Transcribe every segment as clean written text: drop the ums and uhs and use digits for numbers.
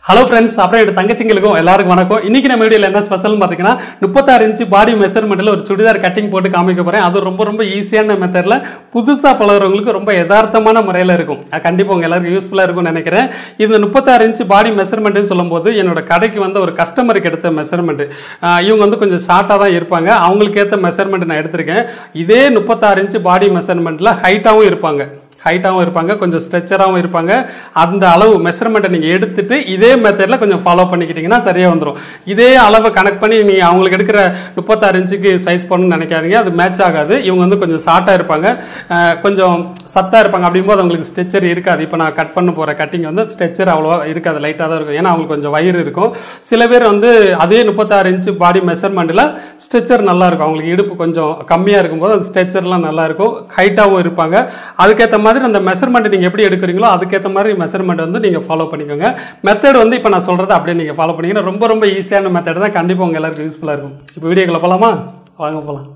Hello friends, அப்புறம் தங்கச்சிங்களுக்கும் எல்லாருக்கும் வணக்கம். இன்னைக்கு நம்ம வீடியோல என்ன ஸ்பெஷல்னு பாத்தீங்கன்னா 36 இன்ச் பாடி மெஷர்மென்ட்ல ஒரு சுடிதார் கட்டிங் போட்டு காமிக்க போறேன். அது ரொம்ப ஈஸியான மெத்தட்ல புதுசா பழகுறவங்களுக்கு ரொம்ப யதார்த்தமான முறையில இருக்கும். கண்டிப்பா உங்க எல்லாருக்கும் யூஸ்ஃபுல்லா இருக்கும்னு நினைக்கிறேன். இந்த 36 இன்ச் பாடி மெஷர்மென்ட்னு சொல்லும்போது என்னோட கடைக்கு வந்த ஒரு கஸ்டமருக்கு எடுத்த மெஷர்மென்ட். இவங்க வந்து கொஞ்சம் ஷார்ட்டா தான் இருப்பாங்க. அவங்களுக்கு ஏத்த மெஷர்மென்ட் நான் எடுத்திருக்கேன். இதே 36 இன்ச் பாடி மெஷர்மென்ட்ல ஹைட்டாவும் இருப்பாங்க, கொஞ்சம் ஸ்ட்ரெச்சராகவும் இருப்பாங்க. அந்த அளவு மெஷர்மெண்ட்டை நீங்க எடுத்துட்டு இதே மெத்தட்ல கொஞ்சம் ஃபாலோ பண்ணிக்கிட்டீங்கன்னா சரியா வந்துடும். இதே அளவை கனெக்ட் பண்ணி நீங்க அவங்களுக்கு எடுக்கிற 36 இன்ச்சுக்கு சைஸ் பண்ணணும்னு நினைக்காதீங்க, அது மேட்ச் ஆகாது. இவங்க வந்து கொஞ்சம் ஷார்ட்டா இருப்பாங்க, கொஞ்சம் சத்தா இருப்பாங்க. அப்படிங்கும்போது அவங்களுக்கு ஸ்ட்ரெச்சர் இருக்காது. இப்போ நான் கட் பண்ண போற கட்டிங் வந்து ஸ்ட்ரெச்சர் அவ்வளோவா இருக்காது, லைட்டா தான் இருக்கும். ஏன்னா அவங்களுக்கு கொஞ்சம் வயிறு இருக்கும். சில பேர் வந்து அதே 36 இன்ச் பாடி மெஷர்மெண்ட்ல ஸ்ட்ரெச்சர் நல்லா இருக்கும். அவங்களுக்கு இடுப்பு கொஞ்சம் கம்மியா இருக்கும்போது அந்த ஸ்ட்ரெச்சர்லாம் நல்லா இருக்கும், ஹைட்டாவும் இருப்பாங்க. அதுக்கேற்ற மாதிரி அந்த மெஷர்மெண்ட் நீங்க எப்படி எடுக்கிறீங்களோ அதுக்கேற்ற மாதிரி மெஷர்மெண்ட் வந்து நீங்க ஃபாலோ பண்ணிக்கோங்க. மெத்தட் வந்து இப்போ நான் சொல்றது அப்படியே நீங்க ஃபாலோ பண்ணீங்கன்னா ரொம்ப ஈஸியான மெத்தட் தான். கண்டிப்பா உங்க எல்லாருக்கும் யூஸ்ஃபுல்லா இருக்கும். இப்போ வீடியோக்குள்ள போலாமா? வாங்க போலாம்.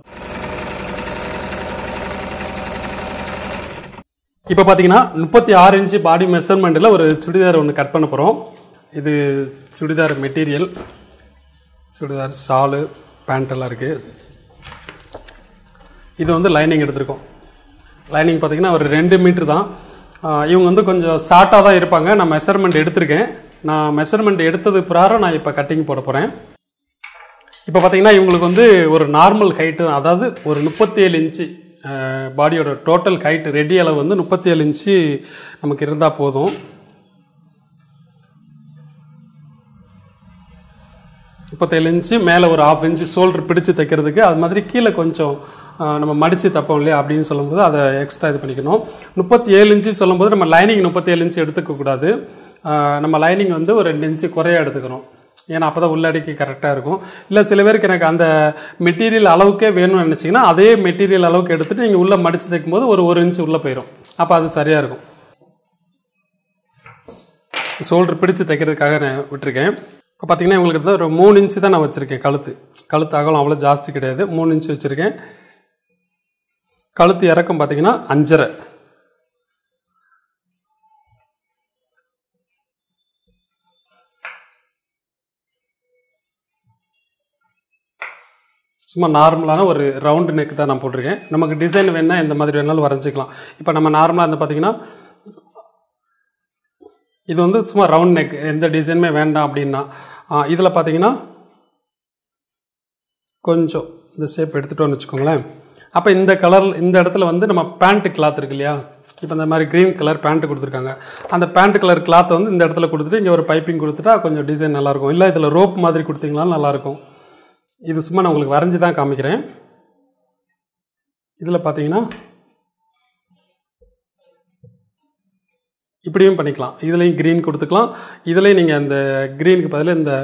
இப்போ பாத்தீங்கன்னா 36 இன்ச் பாடி மெஷர்மெண்ட்ல ஒரு சுடிதார் ஒன்று கட் பண்ண போறோம். இது churidar material, churidar shawl pant எல்லாம் இருக்கு. இது வந்து லைனிங் எடுத்திருக்கோம். லைனிங் பார்த்தீங்கன்னா ஒரு 2 மீட்டர் தான். இவங்க வந்து கொஞ்சம் ஷார்ட்டாக தான் இருப்பாங்க. நான் மெஷர்மெண்ட் எடுத்திருக்கேன். நான் மெஷர்மெண்ட் எடுத்தது பிரகாரம் நான் இப்போ கட்டிங் போட போகிறேன். இப்போ பார்த்தீங்கன்னா இவங்களுக்கு வந்து ஒரு நார்மல் ஹைட்டு, அதாவது ஒரு 37 இன்ச்சு பாடியோட டோட்டல் ஹைட் ரெடி அளவு வந்து 37 இன்ச்சு நமக்கு இருந்தால் போதும். 37 இன்ச்சு மேலே ஒரு 1/2 இன்ச்சு ஷோல்டர் பிடிச்சு தைக்கிறதுக்கு, அது மாதிரி கீழே கொஞ்சம் நம்ம மடிச்சு தப்போம் இல்லையா அப்படின்னு சொல்லும்போது அதை எக்ஸ்ட்ரா இது பண்ணிக்கணும். 37 இன்ச்சு சொல்லும்போது நம்ம லைனிங் 37 இன்ச்சு எடுத்துக்க கூடாது. நம்ம லைனிங் வந்து ஒரு 2 இன்ச்சு குறையா எடுத்துக்கணும். ஏன்னா அப்பதான் உள்ளடிக்கு கரெக்டாக இருக்கும். இல்லை சில பேருக்கு எனக்கு அந்த மெட்டீரியல் அளவுக்கே வேணும்னு நினைச்சிங்கன்னா அதே மெட்டீரியல் அளவுக்கு எடுத்துட்டு நீங்கள் உள்ள மடிச்சு தைக்கும் போது ஒரு இன்ச்சு உள்ள போயிடும். அப்போ அது சரியா இருக்கும். ஷோல்டர் பிடிச்சு தைக்கிறதுக்காக நான் விட்டுருக்கேன். இப்போ பார்த்தீங்கன்னா உங்களுக்கு ஒரு 3 இன்ச்சு தான் நான் வச்சிருக்கேன். கழுத்து அகலம் அவ்வளோ ஜாஸ்தி கிடையாது, 3 இன்ச்சு வச்சிருக்கேன். கழுத்து இறக்கம் பார்த்தீங்கன்னா 5.5. சும்மா நார்மலான ஒரு ரவுண்டு நெக் தான் நான் போட்டிருக்கேன். நமக்கு டிசைன் வேணா இந்த மாதிரி வேணாலும் வரைஞ்சிக்கலாம். இப்போ நம்ம நார்மலாக வந்து பார்த்தீங்கன்னா இது வந்து சும்மா ரவுண்ட் நெக், எந்த டிசைனுமே வேண்டாம் அப்படின்னா இதில் பார்த்தீங்கன்னா கொஞ்சம் இந்த ஷேப் எடுத்துட்டோம்னு வச்சுக்கோங்களேன். அப்போ இந்த கலர் இந்த இடத்துல வந்து நம்ம பேண்ட் கிளாத் இருக்கு இல்லையா, இப்போ இந்த மாதிரி கிரீன் கலர் பேண்ட் கொடுத்துருக்காங்க. அந்த பேண்ட் கலர் கிளாத்தை வந்து இந்த இடத்துல கொடுத்துட்டு இங்கே ஒரு பைப்பிங் கொடுத்துட்டா கொஞ்சம் டிசைன் நல்லாயிருக்கும். இல்லை இதில் ரோப் மாதிரி கொடுத்தீங்களாலும் நல்லாயிருக்கும். இது சும்மா நான் உங்களுக்கு வரைஞ்சி தான் காமிக்கிறேன். இதில் பார்த்தீங்கன்னா இப்படியும் பண்ணிக்கலாம். இதுலேயும் க்ரீன் கொடுத்துக்கலாம். இதுலேயும் நீங்கள் இந்த க்ரீனுக்கு பதில்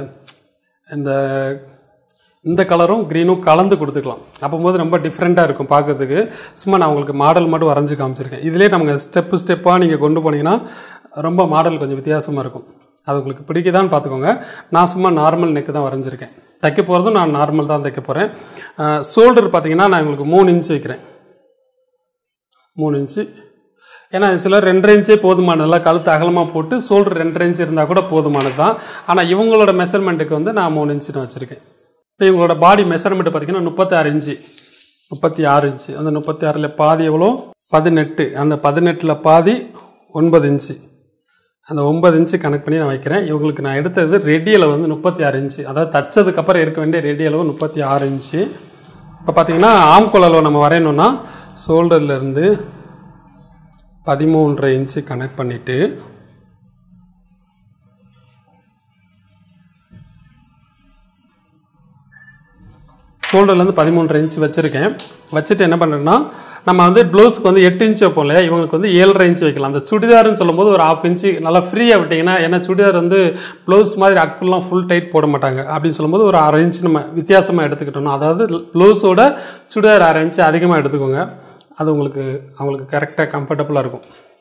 இந்த கலரும் க்ரீனும் கலந்து கொடுத்துக்கலாம். அப்போது ரொம்ப டிஃப்ரெண்ட்டாக இருக்கும் பார்க்கறதுக்கு. சும்மா நான் உங்களுக்கு மாடல் மட்டும் வரைஞ்சி காமிச்சிருக்கேன். இதிலே நமக்கு ஸ்டெப்பாக நீங்கள் கொண்டு போனீங்கன்னா ரொம்ப மாடல் கொஞ்சம் வித்தியாசமாக இருக்கும். அது உங்களுக்கு பிடிக்குதான்னு பார்த்துக்கோங்க. நான் சும்மா நார்மல் நெக்கு தான் வரைஞ்சிருக்கேன். தைக்க போகிறதும் நான் நார்மல் தான் தைக்க போகிறேன். ஷோல்டர் பார்த்தீங்கன்னா நான் உங்களுக்கு 3 இன்ச்சு வைக்கிறேன். 3 இன்ச்சு. ஏன்னா சிலர் 2.5 இன்ச்சே போதுமானதில்ல, கழுத்து அகலமாக போட்டு ஷோல்டர் 2.5 இன்ச்சு இருந்தால் கூட போதுமானது தான். ஆனால் இவங்களோட மெஷர்மெண்ட்டுக்கு வந்து நான் 3 இன்ச்சு நான் வச்சுருக்கேன். இப்போ இவங்களோட பாடி மெஷர்மெண்ட் பார்த்தீங்கன்னா 36 இன்ச்சு, 36 இன்ச்சு. அந்த 36ல் பாதி எவ்வளோ? 18. அந்த 18ல் பாதி 9 இன்ச்சு. அந்த 9 இன்ச்சு கனெக்ட் பண்ணி நான் வைக்கிறேன். இவங்களுக்கு நான் எடுத்தது ரெடி அளவு வந்து 36 இன்ச்சு, அதாவது தச்சதுக்கு அப்புறம் இருக்க வேண்டிய ரெடி அளவு 36 இன்ச்சு. இப்போ பார்த்தீங்கன்னா ஆம்கோல் அளவு நம்ம வரையணும்னா ஷோல்டர்ல இருந்து 13.5 இன்ச்சு கனெக்ட் பண்ணிட்டு ஷோல்டர்லேருந்து 13.5 இன்ச்சு வச்சிருக்கேன். வச்சுட்டு என்ன பண்ணுறேன்னா நம்ம வந்து ப்ளவுஸுக்கு வந்து 8 இன்ச்சு வைப்போம் இல்லையா, இவங்களுக்கு வந்து 7.5 இன்ச்சு வைக்கலாம். அந்த சுடிதார்னு சொல்லும்போது ஒரு 1/2 இன்ச்சு நல்லா ஃப்ரீயாக விட்டிங்கன்னா, ஏன்னா சுடிதார் வந்து ப்ளவுஸ் மாதிரி அக்குலாம் ஃபுல் டைட் போட மாட்டாங்க. அப்படின்னு சொல்லும்போது ஒரு 1/2 இன்ச்சு நம்ம வித்தியாசமாக எடுத்துக்கிட்டோம். அதாவது ப்ளவுஸோட சுடிதார் 1/2 இன்ச்சு அதிகமாக எடுத்துக்கோங்க. அது அவங்களுக்கு கரெக்டாக கம்ஃபர்டபுளாக இருக்கும்.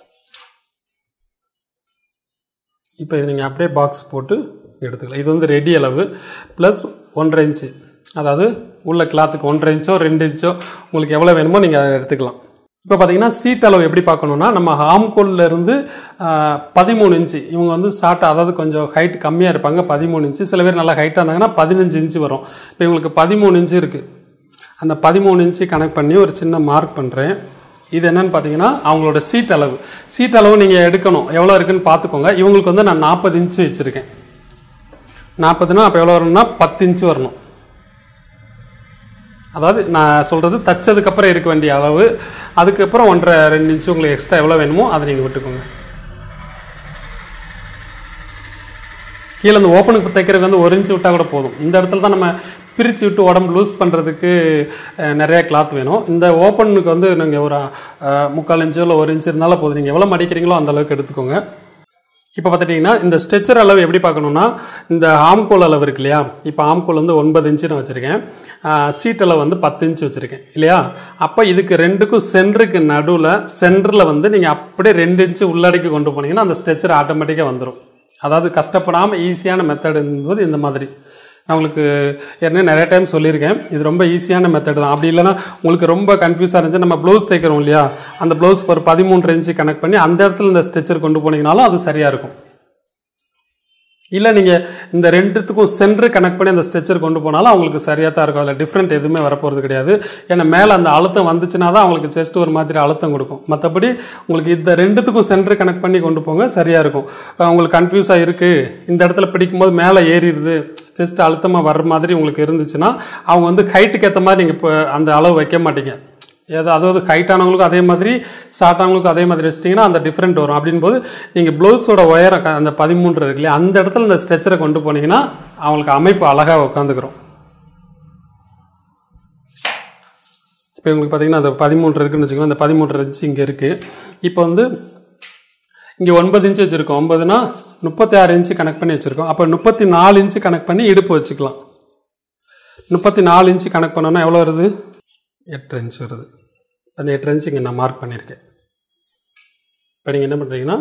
இப்போ இது நீங்கள் அப்படியே பாக்ஸ் போட்டு எடுத்துக்கலாம். இது வந்து ரெடி அளவு ப்ளஸ் 1.5 இன்ச்சு, அதாவது உள்ள கிளாத்துக்கு 1.5 இன்ச்சோ 2 இன்ச்சோ உங்களுக்கு எவ்வளோ வேணுமோ நீங்கள் அதை எடுத்துக்கலாம். இப்போ பார்த்தீங்கன்னா சீட் அளவு எப்படி பார்க்கணும்னா நம்ம ஆம்கோல்ல இருந்து 13 இன்ச்சு இவங்க வந்து ஷார்ட், அதாவது கொஞ்சம் ஹைட் கம்மியாக இருப்பாங்க 13 இன்ச்சு. சில பேர் நல்லா ஹைட்டாக இருந்தாங்கன்னா 15 இன்ச்சு வரும். இப்போ இவங்களுக்கு 13 இன்ச்சு இருக்குது. அந்த 13 இன்ச்சு கனெக்ட் பண்ணி ஒரு சின்ன மார்க் பண்ணுறேன். இது என்னன்னு பார்த்தீங்கன்னா அவங்களோட சீட் அளவு. சீட் அளவு நீங்கள் எடுக்கணும், எவ்வளோ இருக்குன்னு பார்த்துக்கோங்க. இவங்களுக்கு வந்து நான் 40 இன்ச்சு வச்சுருக்கேன். 40னா அப்போ எவ்வளோ வரணும்னா 10 இன்ச்சு வரணும். அதாவது நான் சொல்கிறது தச்சதுக்கப்புறம் இருக்க வேண்டிய அளவு. அதுக்கப்புறம் 1.5-2 இன்ச்சு உங்களுக்கு எக்ஸ்ட்ரா எவ்வளோ வேணுமோ அதை நீங்கள் விட்டுக்கோங்க. கீழே இந்த ஓப்பனுக்கு தைக்கிறதுக்கு வந்து 1 இன்ச்சு விட்டால் கூட போதும். இந்த இடத்துல தான் நம்ம பிரித்து விட்டு உடம்பு லூஸ் பண்ணுறதுக்கு நிறைய கிளாத் வேணும். இந்த ஓப்பனுக்கு வந்து நீங்கள் ஒரு 3/4 இன்ச்சோ இல்லை 1 இன்ச்சு இருந்தாலும் போதும். நீங்கள் எவ்வளோ மடிக்கிறீங்களோ அந்த அளவுக்கு எடுத்துக்கோங்க. இப்போ பார்த்துட்டிங்கன்னா இந்த ஸ்ட்ரெச்சர் அளவு எப்படி பார்க்கணுன்னா இந்த ஆம்கோல் அளவு இருக்கு இல்லையா. இப்போ ஆம்கோல் வந்து 9 இன்ச்சு நான் வச்சுருக்கேன். சீட் அளவு வந்து 10 இன்ச்சு வச்சுருக்கேன் இல்லையா. அப்போ இதுக்கு ரெண்டுக்கும் சென்டருக்கு நடுவில் சென்டரில் வந்து நீங்கள் அப்படியே 2 இன்ச்சு உள்ளடக்கி கொண்டு போனீங்கன்னா அந்த ஸ்ட்ரெச்சர் ஆட்டோமேட்டிக்காக வந்துடும். அதாவது கஷ்டப்படாமல் ஈஸியான மெத்தட் என்பது இந்த மாதிரி. நான் உங்களுக்கு ஏற்கனவே நிறைய டைம் சொல்லியிருக்கேன், இது ரொம்ப ஈஸியான மெத்தட் தான். அப்படி இல்லைன்னா உங்களுக்கு ரொம்ப கன்ஃபியூஸாக இருந்துச்சு, நம்ம ப்ளவுஸ் தைக்கிறோம் இல்லையா, அந்த ப்ளவுஸ் ஒரு 13 இன்ச்சு கனெக்ட் பண்ணி அந்த இடத்துல இந்த ஸ்ட்ரெச்சர் கொண்டு போனீங்கனாலும் அது சரியாக இருக்கும். இல்லை நீங்கள் இந்த ரெண்டுத்துக்கும் சென்டர் கனெக்ட் பண்ணி அந்த ஸ்ட்ரெச்சர் கொண்டு போனாலும் அவங்களுக்கு சரியாக தான் இருக்கும். அதில் டிஃப்ரெண்ட் எதுவுமே வரப்போகிறது கிடையாது. ஏன்னா மேலே அந்த அழுத்தம் வந்துச்சுன்னா தான் அவங்களுக்கு செஸ்ட் ஒரு மாதிரி அழுத்தம் கொடுக்கும். மற்றபடி உங்களுக்கு இந்த ரெண்டுத்துக்கும் சென்டர் கனெக்ட் பண்ணி கொண்டு போங்க, சரியாக இருக்கும். உங்களுக்கு கன்ஃபியூஸாக இருக்குது, இந்த இடத்துல பிடிக்கும்போது மேலே ஏறிடுது, செஸ்ட் அழுத்தமாக வர்ற மாதிரி உங்களுக்கு இருந்துச்சுன்னா அவங்க வந்து ஹைட்டுக்கு ஏற்ற மாதிரி நீங்கள் இப்போ அந்த அளவு வைக்க மாட்டீங்க. அதாவது ஹைட் ஆனவங்களுக்கும் அதே மாதிரி ஷார்ட் ஆனவங்களுக்கும் அதே மாதிரி வச்சிட்டிங்கன்னா அந்த டிஃப்ரெண்ட் வரும். அப்படின் போது நீங்கள் ப்ளவுஸோட ஒயரை அந்த 13 இருக்கு இல்லையா, அந்த இடத்துல இந்த ஸ்ட்ரெச்சரை கொண்டு போனீங்கன்னா அவங்களுக்கு அமைப்பு அழகாக உட்காந்துக்கிறோம். இப்போ உங்களுக்கு பார்த்தீங்கன்னா அந்த 13 இருக்குன்னு வச்சுக்கோங்க. அந்த 13 இன்ச்சு இங்கே இருக்குது. இப்போ வந்து இங்கே 9 இன்ச்சு வச்சுருக்கோம். 9னா 36 இன்ச்சு கனெக்ட் பண்ணி வச்சுருக்கோம். அப்போ 34 இன்ச்சு கனெக்ட் பண்ணி இடுப்பு வச்சுக்கலாம். 34 இன்ச்சு கனெக்ட் பண்ணோன்னா எவ்வளோ வருது? 8 இன்ச்சு வருது. அந்த 8 இன்ச்சு இங்கே நான் மார்க் பண்ணியிருக்கேன். இப்போ நீங்கள் என்ன பண்ணுறீங்கன்னா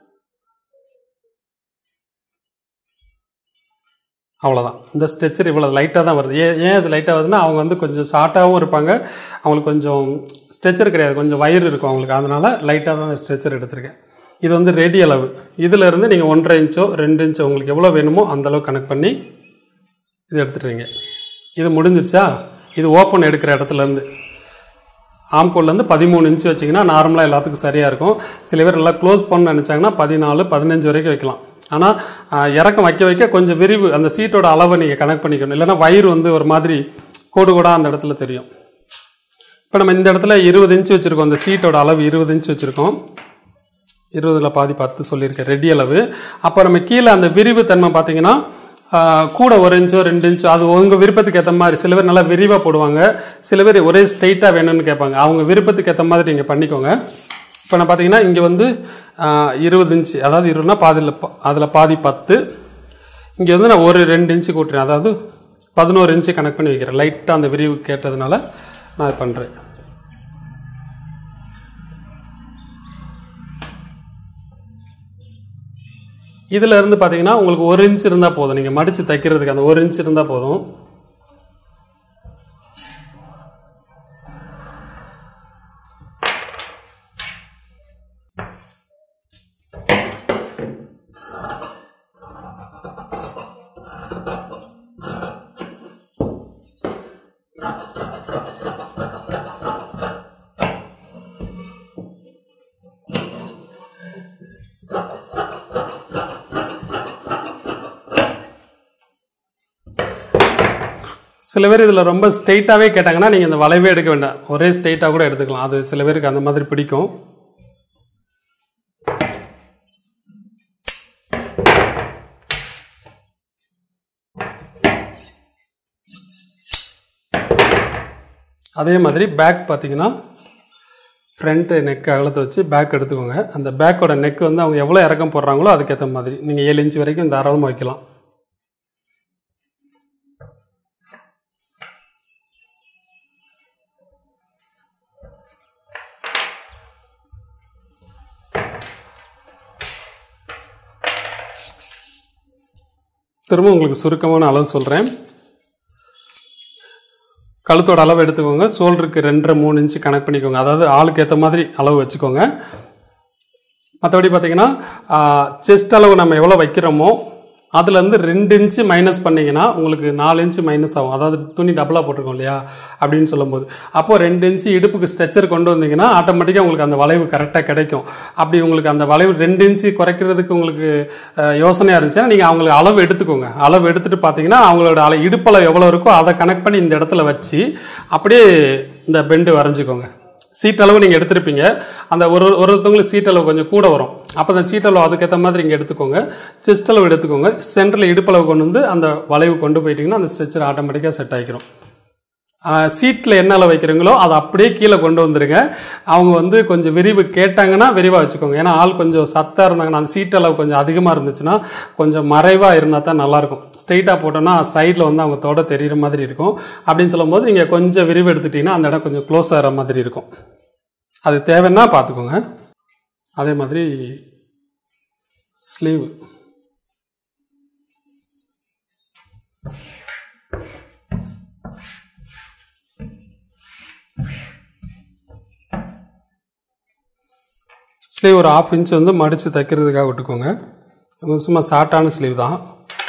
அவ்வளோதான். இந்த ஸ்ட்ரெச்சர் இவ்வளோ லைட்டாக தான் வருது. ஏன் அது லைட்டாக வருதுன்னா அவங்க வந்து கொஞ்சம் ஷார்ட்டாகவும் இருப்பாங்க, அவங்களுக்கு கொஞ்சம் ஸ்ட்ரெச்சர் கிடையாது, கொஞ்சம் வயிறு இருக்கும் அவங்களுக்கு, அதனால் லைட்டாக தான் ஸ்ட்ரெச்சர் எடுத்திருக்கேன். இது வந்து ரெடி அளவு. இதில் இருந்து நீங்கள் 1.5 இன்ச்சோ 2 இன்ச்சோ உங்களுக்கு எவ்வளோ வேணுமோ அந்தளவு கனெக்ட் பண்ணி இது எடுத்துடுவீங்க. இது முடிஞ்சிருச்சா? இது ஓப்பன் எடுக்கிற இடத்துலேருந்து ஆம்கோல்லேருந்து 13 இன்ச்சு வச்சிங்கன்னா நார்மலாக எல்லாத்துக்கும் சரியாக இருக்கும். சில பேர் நல்லா க்ளோஸ் பண்ண நினச்சாங்கன்னா 14, 15 வரைக்கும் வைக்கலாம். ஆனால் இறக்கம் வைக்க வைக்க கொஞ்சம் விரிவு அந்த சீட்டோட அளவை நீங்கள் கனெக்ட் பண்ணிக்கணும். இல்லைன்னா வயிறு வந்து ஒரு மாதிரி கோடு கோடாக அந்த இடத்துல தெரியும். இப்போ நம்ம இந்த இடத்துல 20 இன்ச்சு வச்சுருக்கோம். அந்த சீட்டோட அளவு 20 இன்ச்சு வச்சுருக்கோம். 20ல் பாதி 10 சொல்லியிருக்கேன் ரெடி அளவு. அப்போ நம்ம கீழே அந்த விரிவு தன்மை பார்த்தீங்கன்னா கூட 1 இன்ச்சோ 2 இன்ச்சோ அது உங்கள் விருப்பத்துக்கு ஏற்ற மாதிரி. சில பேர் நல்லா விரிவாக போடுவாங்க, சில பேர் ஒரே ஸ்ட்ரெயிட்டாக வேணும்னு கேட்பாங்க. அவங்க விருப்பத்துக்கு ஏற்ற மாதிரி நீங்கள் பண்ணிக்கோங்க. இப்போ நான் பார்த்தீங்கன்னா இங்கே வந்து 20 இன்ச்சு, அதாவது 20னா அதில் பாதி 10. இங்கே வந்து நான் 2 இன்ச்சு கூட்டுறேன், அதாவது 11 இன்ச்சு கனெக்ட் பண்ணி வைக்கிறேன். லைட்டாக அந்த விரிவு கேட்டதுனால நான் இது பண்ணுறேன். இதில் இருந்து பார்த்தீங்கன்னா உங்களுக்கு 1 இன்ச் இருந்தால் போதும். நீங்கள் மடித்து தைக்கிறதுக்கு அந்த 1 இன்ச் இருந்தால் போதும். சில பேர் இதில் ரொம்ப ஸ்ட்ரெயிட்டாகவே கேட்டாங்கன்னா நீங்கள் இந்த வளைவே எடுக்க வேண்டாம், ஒரே ஸ்ட்ரெயிட்டாக கூட எடுத்துக்கலாம். அது சில பேருக்கு அந்த மாதிரி பிடிக்கும். அதே மாதிரி பேக் பார்த்தீங்கன்னா ஃப்ரண்ட் நெக் அகலத்தை வச்சு பேக் எடுத்துக்கோங்க. அந்த பேக்கோட நெக் வந்து அவங்க எவ்வளோ இறக்கம் போடுறாங்களோ அதுக்கேற்ற மாதிரி நீங்கள் 7 இன்ச்சு வரைக்கும் தாராளமாக வைக்கலாம். திரும்ப உங்களுக்கு சுருக்கமான அளவு சொல்கிறேன். கழுத்தோட அளவு எடுத்துக்கோங்க. ஷோல்டருக்கு 2.5 3 இன்ச்சு கனெக்ட் பண்ணிக்கோங்க. அதாவது ஆளுக்கு ஏற்ற மாதிரி அளவு வச்சுக்கோங்க. மற்றபடி பார்த்தீங்கன்னா செஸ்ட் அளவு நம்ம எவ்வளோ வைக்கிறோமோ அதுலேருந்து 2 இன்ச்சு மைனஸ் பண்ணிங்கன்னா உங்களுக்கு 4 இன்ச்சு மைனஸ் ஆகும். அதாவது துணி டபுளாக போட்டிருக்கோம் இல்லையா அப்படின்னு சொல்லும்போது, அப்போது 2 இன்ச்சு இடுப்புக்கு ஸ்ட்ரெச்சர் கொண்டு வந்தீங்கன்னா ஆட்டோமேட்டிக்காக உங்களுக்கு அந்த வளைவு கரெக்டாக கிடைக்கும். அப்படி உங்களுக்கு அந்த வளைவு 2 இன்ச்சு குறைக்கிறதுக்கு உங்களுக்கு யோசனையாக இருந்துச்சுன்னா நீங்கள் அவங்களுக்கு அளவு எடுத்துக்கோங்க. அளவு எடுத்துகிட்டு பார்த்தீங்கன்னா அவங்களோட இடுப்பளவு எவ்வளோ இருக்கோ அதை கனெக்ட் பண்ணி இந்த இடத்துல வச்சு அப்படியே இந்த பெண்டு வரைஞ்சிக்கோங்க. சீட் அளவு நீங்கள் எடுத்திருப்பீங்க. அந்த ஒருத்தவங்களுக்கு சீட் அளவு கொஞ்சம் கூட வரும். அப்போ அந்த சீட் அளவு அதுக்கேற்ற மாதிரி இங்கே எடுத்துக்கோங்க. செஸ்ட் அளவு எடுத்துக்கோங்க. சென்டரில் இடுப்பளவு கொண்டு வந்து அந்த வளைவு கொண்டு போயிட்டீங்கன்னா அந்த ஸ்ட்ரெச்சர் ஆட்டோமேட்டிக்காக செட் ஆகிக்கிறோம். சீட்டில் என்ன அளவு வைக்கிறீங்களோ அதை அப்படியே கீழே கொண்டு வந்துடுங்க. அவங்க வந்து கொஞ்சம் விரிவு கேட்டாங்கன்னா விரிவாக வச்சுக்கோங்க. ஏன்னா ஆள் கொஞ்சம் சத்தாக இருந்தாங்கன்னா அந்த சீட் அளவு கொஞ்சம் அதிகமாக இருந்துச்சுன்னா கொஞ்சம் மறைவாக இருந்தால் தான் நல்லாயிருக்கும். ஸ்ட்ரெயிட்டாக போட்டோன்னா சைடில் வந்து அவங்க தொட தெரிகிற மாதிரி இருக்கும். அப்படின்னு சொல்லும்போது நீங்கள் கொஞ்சம் விரிவு எடுத்துட்டிங்கன்னா அந்த இடம் கொஞ்சம் க்ளோஸ் ஆகிற மாதிரி இருக்கும். அது தேவைன்னா பார்த்துக்கோங்க. அதே மாதிரி ஸ்லீவ் ஸ்லீவ் ஒரு 1/2 இன்ச் வந்து மடித்து தைக்கிறதுக்காக விட்டுக்கோங்க. சும்மா ஷார்ட்டான ஸ்லீவ் தான்.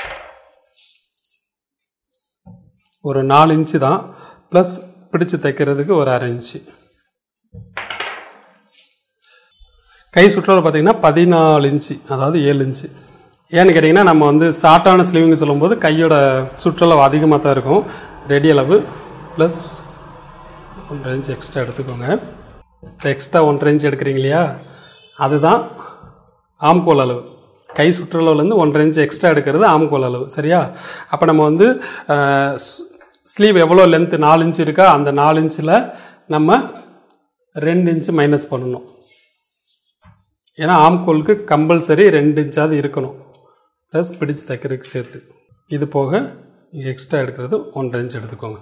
ஒரு 4 இன்ச்சு தான். ப்ளஸ் பிடிச்சு தைக்கிறதுக்கு ஒரு 1/2 இன்ச்சு. கை சுற்றளவு பார்த்தீங்கன்னா 14 இன்ச்சு, அதாவது 7 இன்ச்சு. ஏன்னு கேட்டிங்கன்னா நம்ம வந்து ஷார்ட்டான ஸ்லீவுங்க சொல்லும்போது கையோட சுற்றளவு அதிகமாக தான் இருக்கும். ரெடி அளவு ப்ளஸ் 1.5 இன்ச் எக்ஸ்ட்ரா எடுத்துக்கோங்க. எக்ஸ்ட்ரா 1.5 இன்ச் எடுக்கிறீங்க இல்லையா, அதுதான் ஆம்கோல் அளவு. கை சுற்றளவுலேருந்து 1.5 இன்ச் எக்ஸ்ட்ரா எடுக்கிறது ஆம்கோல் அளவு. சரியா? அப்போ நம்ம வந்து ஸ்லீவ் எவ்வளோ லென்த்து 4 இன்ச்சு இருக்கா, அந்த 4 இன்ச்சில் நம்ம 2 இன்ச்சு மைனஸ் பண்ணணும். ஏன்னா ஆம்கோலுக்கு கம்பல்சரி 2 இன்ச்சாவது இருக்கணும். ப்ளஸ் பிடிச்சு தைக்கிறதுக்கு சேர்த்து. இது போக நீங்கள் எக்ஸ்ட்ரா எடுக்கிறது 1.5 இன்ச் எடுத்துக்கோங்க.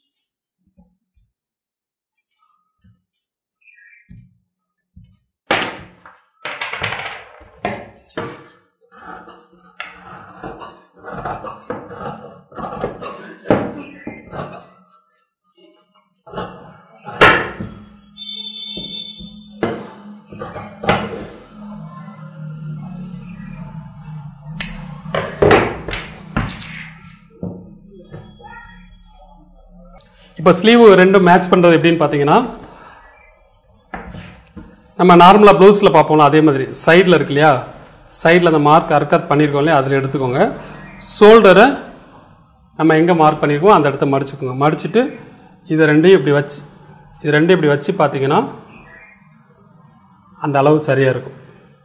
இப்போ ஸ்லீவ் ரெண்டும் மேட்ச் பண்ணுறது எப்படின்னு பார்த்தீங்கன்னா, நம்ம நார்மலாக ப்ளவுஸில் பார்ப்போம்ல அதே மாதிரி சைடில் இருக்கு இல்லையா, சைடில் அந்த மார்க் அர்க்கத் பண்ணியிருக்கோம் இல்லையா, அதில் எடுத்துக்கோங்க. ஷோல்டரை நம்ம எங்கே மார்க் பண்ணியிருக்கோம் அந்த இடத்த மடிச்சுக்கோங்க. மடிச்சுட்டு இதை ரெண்டையும் இப்படி வச்சு பார்த்தீங்கன்னா அந்த அளவு சரியாக இருக்கும்.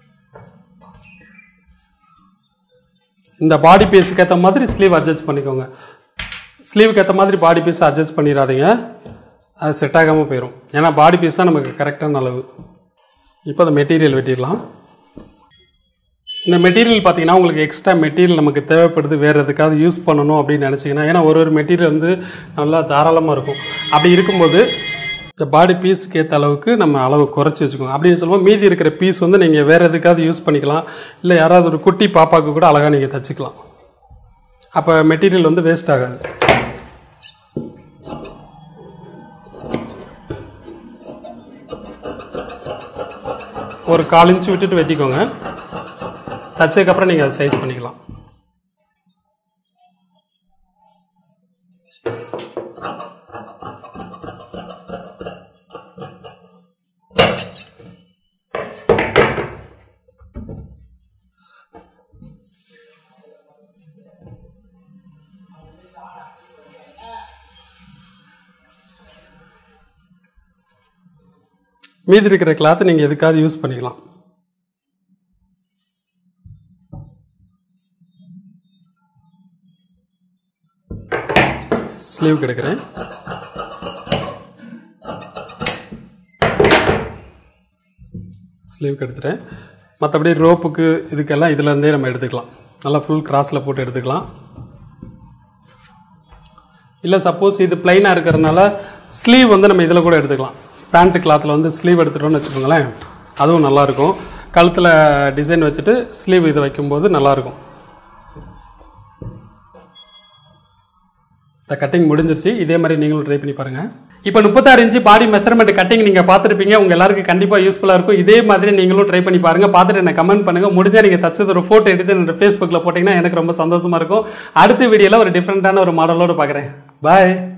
இந்த பாடி பீஸுக்கு ஏற்ற மாதிரி ஸ்லீவ் அட்ஜஸ்ட் பண்ணிக்கோங்க. ஸ்லீவுக்கு ஏற்ற மாதிரி பாடி பீஸை அட்ஜஸ்ட் பண்ணிடாதீங்க, அது செட் ஆகாமல் போயிடும். ஏன்னா பாடி பீஸ் தான் நமக்கு கரெக்டான அளவு. இப்போ அந்த மெட்டீரியல் வெட்டிடலாம். இந்த மெட்டீரியல் பார்த்தீங்கன்னா உங்களுக்கு எக்ஸ்ட்ரா மெட்டீரியல் நமக்கு தேவைப்படுது, வேறு எதுக்காவது யூஸ் பண்ணணும் அப்படின்னு நினச்சிங்கன்னா, ஏன்னா ஒரு மெட்டீரியல் வந்து நல்லா தாராளமாக இருக்கும். அப்படி இருக்கும்போது இந்த பாடி பீஸுக்கு ஏற்ற அளவுக்கு நம்ம அளவு குறைச்சி வச்சுக்கோங்க. அப்படின்னு சொல்லும்போது மீதி இருக்கிற பீஸ் வந்து நீங்கள் வேறு எதுக்காவது யூஸ் பண்ணிக்கலாம். இல்லை யாராவது ஒரு குட்டி பாப்பாவுக்கு கூட அழகாக நீங்கள் தைச்சிக்கலாம். அப்போ மெட்டீரியல் வந்து வேஸ்ட் ஆகாது. ஒரு 1/4 இன்ச்சு விட்டுட்டு வெட்டிக்கோங்க. தச்சதுக்கப்புறம் நீங்கள் அதை சைஸ் பண்ணிக்கலாம். மீதி இருக்கிற கிளாத் நீங்கள் எதுக்காவது யூஸ் பண்ணிக்கலாம். ஸ்லீவ் எடுக்கிறேன். ஸ்லீவ் எடுத்துட்டேன். மற்றபடி ரோப்புக்கு இதுக்கெல்லாம் இதுலேருந்தே நம்ம எடுத்துக்கலாம். நல்லா ஃபுல் கிராஸில் போட்டு எடுத்துக்கலாம். இல்லை சப்போஸ் இது பிளைனாக இருக்கிறதுனால ஸ்லீவ் வந்து நம்ம இதில் கூட எடுத்துக்கலாம். பேண்ட் கிளாத்தில் வந்து ஸ்லீவ் எடுத்துட்டோம்னு வச்சுக்கோங்களேன், அதுவும் நல்லாயிருக்கும். கழுத்தில் டிசைன் வச்சுட்டு ஸ்லீவ் இது வைக்கும்போது நல்லாயிருக்கும். இந்த கட்டிங் முடிஞ்சிருச்சு. இதே மாதிரி நீங்களும் ட்ரை பண்ணி பாருங்க. இப்போ 36 இன்ச்சு பாடி மெஷர்மெண்ட் கட்டிங் நீங்க பார்த்துருப்பீங்க. உங்க எல்லாருக்கும் கண்டிப்பா யூஸ்ஃபுல்லா இருக்கும். இதே மாதிரி நீங்களும் ட்ரை பண்ணி பாருங்க. பார்த்துட்டு எனக்கு கமெண்ட் பண்ணுங்க. முடிஞ்சா நீங்க தச்சது ஒரு போட்டோ எடுத்து என்னோட Facebookல போட்டீங்கன்னா எனக்கு ரொம்ப சந்தோஷமா இருக்கும். அடுத்த வீடியோல ஒரு டிஃபரெண்டான ஒரு மாடலோட பாக்குறேன். பாய்.